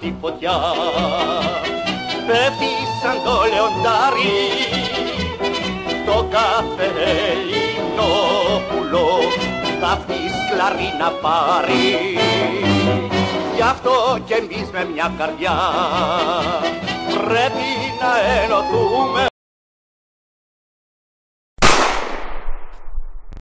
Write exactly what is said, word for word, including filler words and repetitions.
τη φωτιά. Πέφτει σαν το λεοντάρι το κάθε Ελληνόπουλο, θα αυτή σκλαρή να πάρει. Γι' αυτό κι εμείς με μια καρδιά